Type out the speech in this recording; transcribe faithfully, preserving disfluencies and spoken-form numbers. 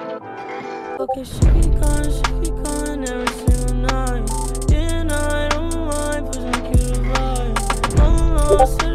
Okay, she keep calling, she keep calling every single night. Yeah, and I don't mind pushing you to vibe. I'm lost.